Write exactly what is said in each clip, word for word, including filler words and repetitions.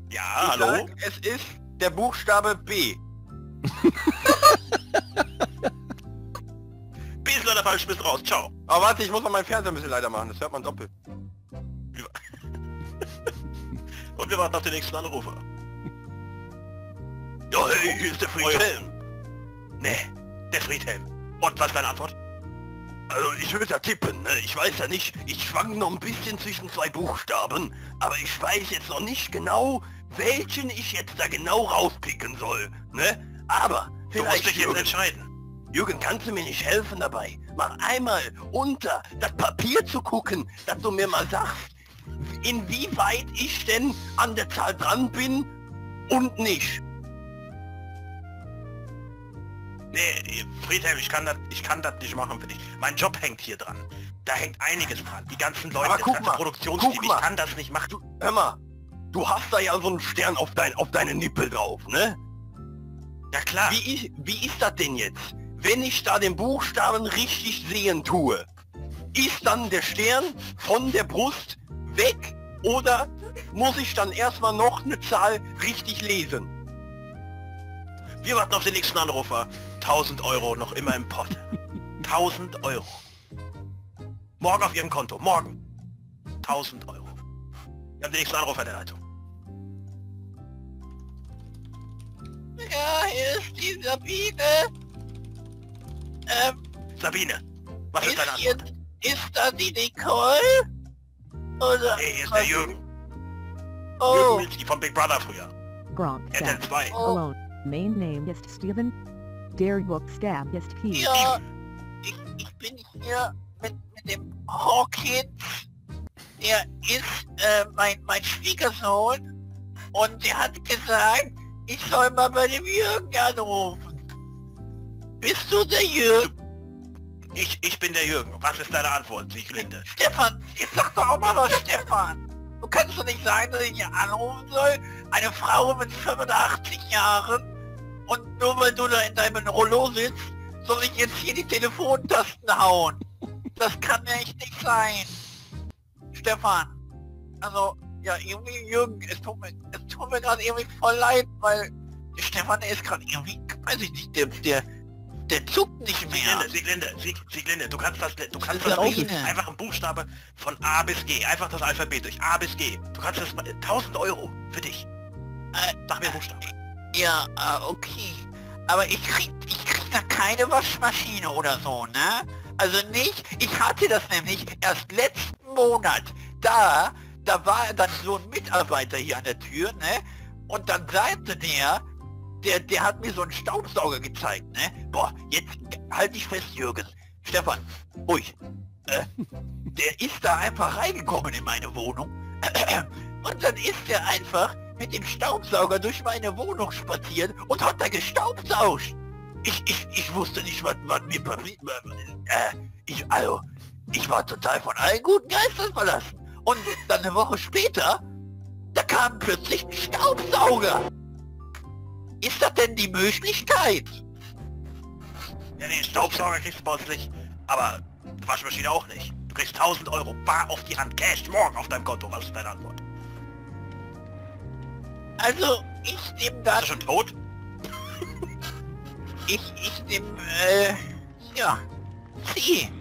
Ja, Ich hallo? sag, es ist der Buchstabe B. B ist leider falsch, bist raus. Ciao. Aber warte, ich muss noch meinen Fernseher ein bisschen leiser machen, das hört man doppelt. Und wir warten auf den nächsten Anrufer. Ja, hey, hier ist der Friedhelm. Nee, der Friedhelm. Und was ist deine Antwort? Also ich würde da tippen, ne? Ich weiß ja nicht, ich schwank noch ein bisschen zwischen zwei Buchstaben, aber ich weiß jetzt noch nicht genau, welchen ich jetzt da genau rauspicken soll, ne? Aber Du musst vielleicht dich jetzt Jürgen, entscheiden. Jürgen, kannst du mir nicht helfen dabei? Mal einmal unter das Papier zu gucken, dass du mir mal sagst, inwieweit ich denn an der Zahl dran bin und nicht. Nee, Friedhelm, ich kann das, ich kann das nicht machen für dich. Mein Job hängt hier dran. Da hängt einiges dran. Die ganzen Leute, Aber das guck ganze mal, Produktionsteam, guck ich mal. kann das nicht machen. Du, hör mal, du hast da ja so einen Stern auf, dein, auf deine Nippel drauf, ne? Ja klar. Wie, ist- wie ist das denn jetzt? Wenn ich da den Buchstaben richtig sehen tue, ist dann der Stern von der Brust weg oder muss ich dann erstmal noch eine Zahl richtig lesen? Wir warten auf den nächsten Anrufer. tausend Euro noch immer im Pott. tausend Euro. Morgen auf Ihrem Konto. Morgen. tausend Euro. Wir haben den nächsten Anrufer in der Leitung. Ja, hier ist die Sabine. Ähm, Sabine, was ist, deine hier, Antwort? ist da die Nicole? Oder? Hey, hier ist der Jürgen. Oh, Jürgen Milski von Big Brother früher. Grant R T L Stab. zwei. oh, Alone. Main name ist Steven. Der Book Stab ist Key. ja, ich, ich bin hier mit, mit dem Hawkins. Der ist äh, mein, mein Schwiegersohn und der hat gesagt, ich soll mal bei dem Jürgen anrufen. Bist du der Jürgen? Ich, ich bin der Jürgen. Was ist deine Antwort, Sieglinde? Stefan, jetzt sag doch auch mal was, Stefan. Du kannst doch nicht sagen, dass ich hier anrufen soll. Eine Frau mit fünfundachtzig Jahren. Und nur weil du da in deinem Rollo sitzt, soll ich jetzt hier die Telefontasten hauen. Das kann echt nicht sein. Stefan. Also, ja, irgendwie, Jürgen, es tut mir, es tut mir gerade irgendwie voll leid, weil der Stefan, der ist gerade irgendwie, weiß ich nicht, der, der, der zuckt nicht mehr. Sieglinde, Sieglinde, Sieg, Sieglinde, du kannst das, du kannst Das das ist nicht. Sabine. Einfach ein Buchstabe von A bis G. Einfach das Alphabet durch A bis G. Du kannst das, tausend Euro für dich. Äh, Sag mir einen Buchstaben. Ja, äh, okay. Aber ich krieg, ich krieg da keine Waschmaschine oder so, ne? Also nicht, ich hatte das nämlich erst letzten Monat. Da, da war dann so ein Mitarbeiter hier an der Tür, ne? Und dann sagte der, der, der hat mir so einen Staubsauger gezeigt, ne? Boah, jetzt halt dich fest, Jürgen. Stefan, ruhig. Äh, der ist da einfach reingekommen in meine Wohnung. Und dann ist er einfach mit dem Staubsauger durch meine Wohnung spaziert und hat da gestaubsaugt. Ich, ich, ich wusste nicht, was, was mir passiert. Äh, ich, also, ich war total von allen guten Geistern verlassen. Und dann eine Woche später, da kam plötzlich ein Staubsauger. Ist das denn die Möglichkeit? Ja, nee, Staubsauger kriegst du bei uns nicht. Aber Waschmaschine auch nicht. Du kriegst tausend Euro bar auf die Hand. Cash morgen auf deinem Konto. Was ist deine Antwort? Also, ich nehme Ist dann... er schon tot? Ich, ich nehme, äh, ja, C.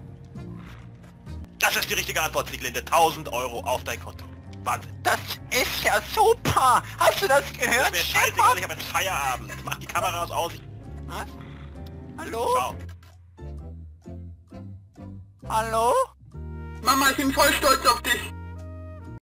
Das ist die richtige Antwort, Sieglinde. tausend Euro auf dein Konto. Wahnsinn. Das ist ja super. Hast du das Das gehört, wäre Stefan? scheißegal, ich habe jetzt Feierabend. Mach die Kameras aus. Was? Hallo? Ciao. Hallo? Mama, ich bin voll stolz auf dich.